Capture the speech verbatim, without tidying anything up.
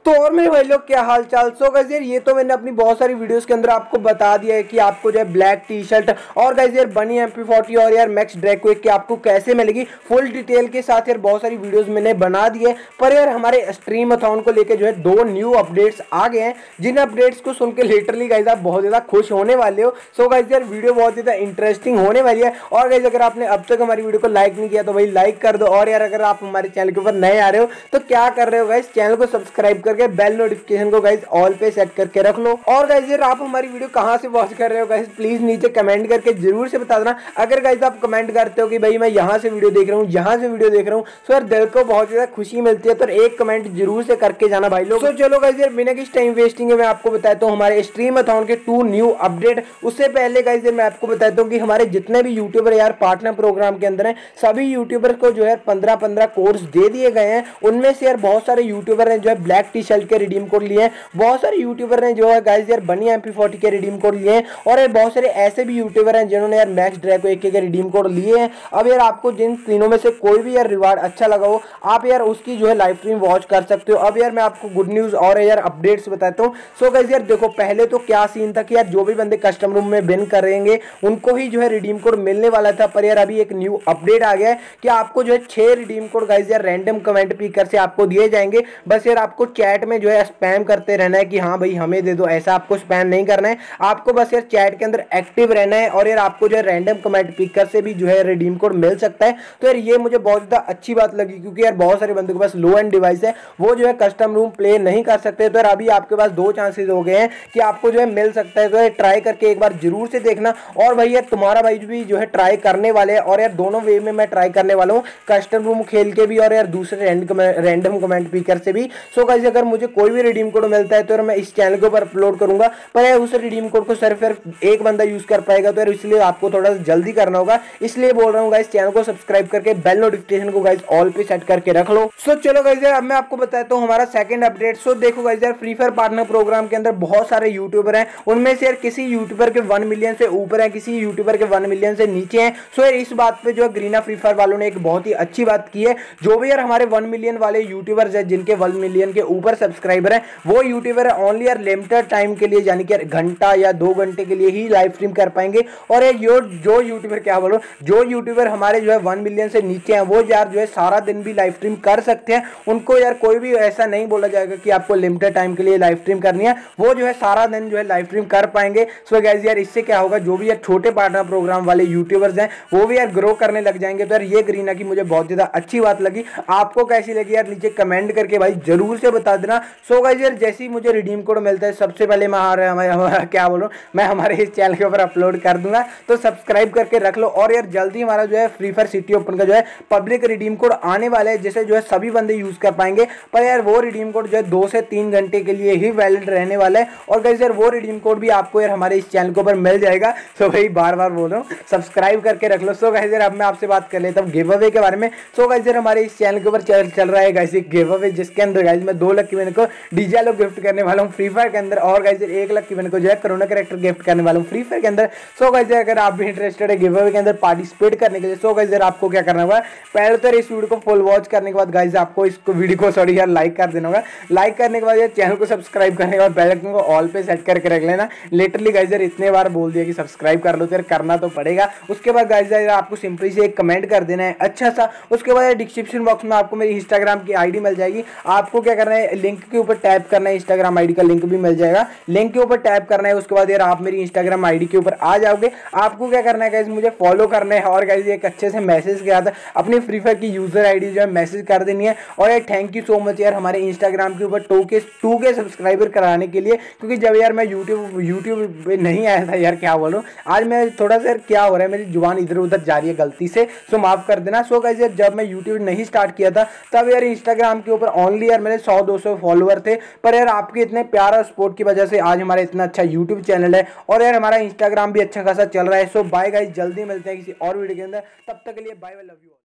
तो और मेरे भाई लोग क्या हाल चाल। सो गाइस यार ये तो मैंने अपनी बहुत सारी वीडियोस के अंदर आपको बता दिया है कि आपको जो है ब्लैक टी शर्ट और गाइस यार बनी एम पी फोर्टी और यार मैक्स ड्रैको की आपको कैसे मिलेगी फुल डिटेल के साथ यार बहुत सारी वीडियोस मैंने बना दी है। पर यार हमारे स्ट्रीम अथॉन को लेकर जो है दो न्यू अपडेट्स आ गए हैं, जिन अपडेट्स को सुन के लिटरली गाइस आप बहुत ज्यादा खुश होने वाले हो। सो गाइस यार वीडियो बहुत ज्यादा इंटरेस्टिंग होने वाली है। और गाइस अगर आपने अब तक हमारी वीडियो को लाइक नहीं किया तो भाई लाइक कर दो। और यार अगर आप हमारे चैनल के ऊपर नए आ रहे हो तो क्या कर रहे हो गाइस, चैनल को सब्सक्राइब करके बेल नोटिफिकेशन को गाइस ऑल पे सेट करके रख लो। और गाइस यार आप हमारी वीडियो कहां से वॉच कर रहे हो गाइस प्लीज नीचे कमेंट करके जरूर से बता देना। अगर गाइस आप कमेंट करते हो कि भाई मैं यहां से वीडियो देख रहा हूं यहां से वीडियो देख रहा हूं तो यार दिल को बहुत ज्यादा खुशी मिलती है। तो एक कमेंट जरूर से करके जाना भाई लोग। तो चलो गाइस यार बिना किसी टाइम वेस्टिंग है मैं आपको बताता हूं हमारे स्ट्रीम अथॉन के टू न्यू अपडेट। उससे पहले गाइस यार मैं आपको बताता हूं कि हमारे जितने भी यूट्यूबर यार पार्टनर प्रोग्राम के अंदर हैं सभी यूट्यूबर को जो है पंद्रह पंद्रह कोर्स दे दिए गए हैं। उनमें से यार बहुत सारे यूट्यूबर ने जो है ब्लैक टी शर्ट के रिडीम कोड लिए हैं, बहुत सारे यूट्यूबर ने जो है गाइस यार बनी एम पी फोर्टी के रिडीम कोड लिए हैं और यार बहुत सारे ऐसे भी यूट्यूबर हैं जिन्होंने यार मैक्स ड्रैको एक के रिडीम कोड लिए हैं। अब यार आपको जिन तीनों में से कोई भी यार रिवार्ड अच्छा लगा हो आप यार उसकी जो है लाइव स्ट्रीम वॉच कर सकते हो। अब यार मैं आपको गुड न्यूज और यार अपडेट्स बताता हूँ। सो गाइस यार देखो पहले तो क्या सीन था कि यार जो भी बंदे कस्टम रूम में विन करेंगे उनको ही जो है रिडीम कोड मिलने वाला था। पर यार अभी एक न्यू अपडेट आ गया है कि आपको जो है छह रिडीम कोड गाइस यार रैंडम कमेंट पिकर से आपको दिए जाएंगे। बस यार आपको चैट में जो है स्पैम करते रहना है कि हाँ भाई हमें दे दो, ऐसा आपको स्पैम नहीं करना है। आपको बस यार चैट के अंदर एक्टिव रहना है और यार आपको जो है रैंडम कमेंट पिकर से भी जो है रिडीम कोड मिल सकता है। तो यार ये मुझे बहुत ज्यादा अच्छी बात लगी क्योंकि यार बहुत सारे बंदों के पास लो एंड डिवाइस है वो जो है कस्टम रूम प्ले नहीं कर सकते। तो यार अभी आपके पास दो चांसेस हो गए हैं कि आपको जो है मिल सकता है। तो यार ट्राई करके एक बार जरूर से देखना। और भाई यार तुम्हारा भाई भी जो है ट्राई करने वाले हैं और यार दोनों वे में मैं ट्राई करने वाला हूँ, कस्टम रूम खेल के भी और यार दूसरे रैंडम कमेंट पिकर से भी। सो गाइस अगर मुझे कोई भी रिडीम कोड मिलता है तो मैं इस चैनल के ऊपर अपलोड करूंगा। पर यार उस रिडीम कोड को सिर्फ सिर्फ एक बंदा यूज कर पाएगा तो यार इसलिए आपको थोड़ा सा जल्दी करना होगा। इसलिए बोल रहा हूँ गाइस चैनल को सब्सक्राइब करके बेल नोटिफिकेशन को गाइस ऑल पे सेट करके रख लो। सो चलो गाइस यार अब मैं आपको बताता हूँ हमारा सेकंड अपडेट। सो देखो गाइस यार फ्री फायर पार्टनर प्रोग्राम के अंदर बहुत सारे यूट्यूबर हैं, उनमें से यार किसी यूट्यूबर के वन मिलियन से ऊपर है, किसी यूट्यूबर के वन मिलियन से नीचे हैं। सो यार इस बात पे जो है ग्रीना फ्री फायर वालों ने एक बहुत ही अच्छी बात की है। जो भी यार हमारे वन मिलियन वाले यूट्यूबर्स हैं जिनके वन मिलियन के ऊपर सब्सक्राइबर है वो यूट्यूबर है ओनली यार लिमिटेड टाइम के लिए यानी कि घंटा या दो घंटे के लिए ही लाइव स्ट्रीम कर पाएंगे। और एक यो जो यूट्यूबर क्या बोलो जो यूट्यूबर हमारे जो है वन मिलियन से नीचे हैं वो यार जो है सारा दिन भी लाइव स्ट्रीम कर सकते हैं। उनको यार कोई भी ऐसा नहीं बोला जाएगा कि आपको लिमिटेड टाइम के लिए लाइव स्ट्रीम करनी है, वो जो है सारा दिन जो है लाइव स्ट्रीम कर पाएंगे। सो गाइस यार इससे क्या होगा जो भी यार छोटे पार्टनर प्रोग्राम वाले यूट्यूबर्स हैं वो भी यार ग्रो करने लग जाएंगे। तो यार ये ग्रीना की मुझे बहुत ज्यादा अच्छी बात लगी। आपको कैसी लगी यार नीचे कमेंट करके भाई जरूर से बता देना। सो गाइस यार जैसे ही मुझे रिडीम कोड मिलता है सबसे पहले मैं हमारे क्या बोलूं मैं हमारे इस चैनल के ऊपर अपलोड कर दूंगा। तो सब्सक्राइब करके रख लो। और यार जल्दी हमारा जो है फ्री फायर सिटी ओपन का जो है पब्लिक रिडीम कोड आने वाला है जिसे जो है सभी बंदे यूज कर पाएंगे। पर यार वो रिडीम कोड जो है दो से तीन घंटे के लिए ही वैलिड रहने वाला है। और गाइस यार वो रिडीम कोड भी आपको यार हमारे इस चैनल के ऊपर मिल जाएगा। सो भाई बार बार बोल रहा हूँ सब्सक्राइब करके रख लो। सो गाइस यार अब मैं आपसे बात कर लेता हूँ गिव अवे के बारे में। सो गाइस यार हमारे इस चैनल के ऊपर चल, चल रहा है गाइस एक गिव अवे जिसके अंदर गाइस मैं दो लाख की मैंने को डीजे लोग गिफ्ट करने वाला हूँ फ्री फायर के अंदर। और गाइस यार एक लाख की मैंने को जो है कोरोना कैरेक्टर गिफ्ट करने वाला हूँ फ्री फायर के अंदर। सो गाइस यार अगर आप भी इंटरेस्टेड है गिव अवे के अंदर पार्टिसिपेट करने के लिए सो गाइस यार आपको क्या करना होगा पहले तो इस वीडियो को फुल वॉच करने के बाद गाइस आपको इसको वीडियो को सॉरी यार लाइक कर देना होगा। लाइक करने के बाद यार चैनल को सब्सक्राइब करने के बाद बेल आइकन को ऑल पे सेट करके रख लेना। लिटरली गाइस यार इतने बार बोल दिया कि सब्सक्राइब कर लो तो यार करना तो पड़ेगा। उसके बाद गाइस यार आपको सिंपली से एक कमेंट कर देना है अच्छा सा। उसके बाद डिस्क्रिप्शन बॉक्स में आपको मेरी इंस्टाग्राम की आईडी मिल जाएगी। आपको क्या करना है लिंक के ऊपर टैप करना है, इंस्टाग्राम आईडी का लिंक भी मिल जाएगा, लिंक के ऊपर टैप करना है। उसके बाद यार आप मेरी इंस्टाग्राम आईडी के ऊपर आ जाओगे। आपको क्या करना है गाइस मुझे फॉलो करना है और गाइस एक अच्छे से मैसेज किया था अपनी फ्री फायर की यूजर आईडी जो है मैसेज कर देनी है। और यार थैंक यू सो मच यार हमारे इंस्टाग्राम के ऊपर टू के टू के सब्सक्राइबर कराने के लिए क्योंकि जब यार मैं यूट्यूब यूट्यूब पे नहीं आया था यार क्या बोलूं आज मैं थोड़ा सा क्या हो रहा है मेरी जुबान इधर उधर जा रही है गलती से, सो माफ कर देना। सो गाइस यार जब मैं यूट्यूब नहीं स्टार्ट किया था तब यार इंस्टाग्राम के ऊपर ओनली यार मेरे सौ दो सौ फॉलोअर थे। पर यार आपके इतने प्यारा सपोर्ट की वजह से आज हमारा इतना अच्छा यूट्यूब चैनल है और यार हमारा इंस्टाग्राम भी अच्छा खासा चल रहा है। सो बाय गाइस जल्दी मिलते हैं किसी और वीडियो के अंदर, तब तक के लिए बाय बाय लव यू।